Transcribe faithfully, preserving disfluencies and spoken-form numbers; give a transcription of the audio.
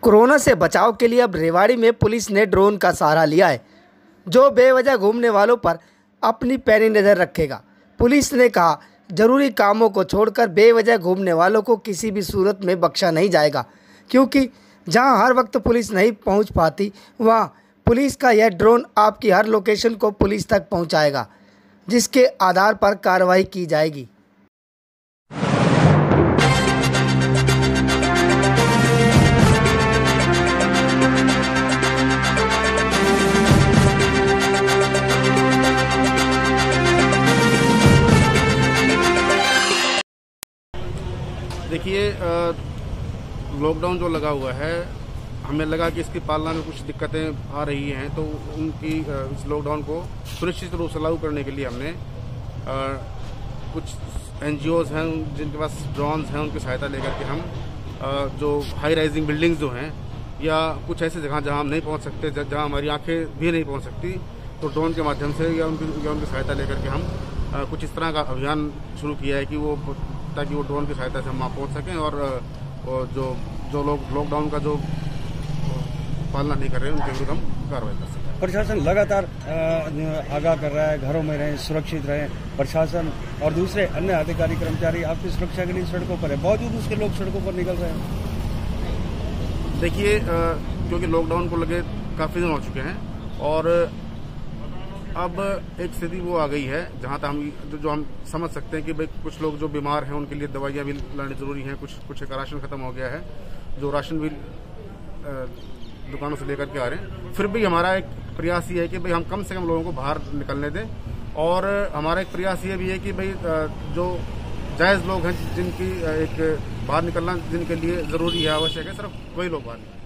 Corona से बचाव के लिए अब रेवाड़ी में पुलिस ने ड्रोन का सहारा लिया है, जो बेवजह घूमने वालों पर अपनी पैनी नज़र रखेगा। पुलिस ने कहा, जरूरी कामों को छोड़कर बेवजह घूमने वालों को किसी भी सूरत में बख्शा नहीं जाएगा, क्योंकि जहां हर वक्त पुलिस नहीं पहुंच पाती, वहां पुलिस का यह ड्रोन आपकी हर लोकेशन को पुलिस तक पहुंचाएगा, जिसके आधार पर कार्रवाई की जाएगी। देखिए, लॉकडाउन जो लगा हुआ है, हमें लगा कि इसकी पालना में कुछ दिक्कतें आ रही हैं, तो उनकी इस लॉकडाउन को सुनिश्चित रूप से लागू करने के लिए हमने आ, कुछ एनजीओज हैं जिनके पास ड्रोन्स हैं, उनकी सहायता लेकर के हम आ, जो हाई राइजिंग बिल्डिंग्स जो हैं या कुछ ऐसी जगह जहां हम नहीं पहुंच सकते, जहां हमारी आंखें भी नहीं पहुंच सकती, तो ड्रोन के माध्यम से या उनकी या उनकी सहायता लेकर के हम आ, कुछ इस तरह का अभियान शुरू किया है कि वो ताकि वो ड्रोन की सहायता से हम वहाँ पहुँच सकें और, और जो जो लोग लॉकडाउन का जो पालना नहीं कर रहे हैं उनके विरुद्ध हम कार्रवाई कर सकें। प्रशासन लगातार आगाह कर रहा है, घरों में रहें, सुरक्षित रहें। प्रशासन और दूसरे अन्य अधिकारी कर्मचारी आपकी सुरक्षा के लिए सड़कों पर है, बावजूद उसके लोग सड़कों पर निकल रहे हैं। देखिए, क्योंकि लॉकडाउन को लगे काफ़ी दिन हो चुके हैं और अब एक स्थिति वो आ गई है जहां तक हम जो, जो हम समझ सकते हैं कि भाई कुछ लोग जो बीमार हैं उनके लिए दवाइयाँ भी लानी जरूरी हैं, कुछ कुछ का राशन खत्म हो गया है, जो राशन भी दुकानों से लेकर के आ रहे हैं। फिर भी हमारा एक प्रयास ये है कि भाई हम कम से कम लोगों को बाहर निकलने दें, और हमारा एक प्रयास ये भी है कि भाई जो जायज़ लोग हैं जिनकी एक बाहर निकलना जिनके लिए ज़रूरी है, आवश्यक है, सिर्फ वही लोग बाहर निकलें।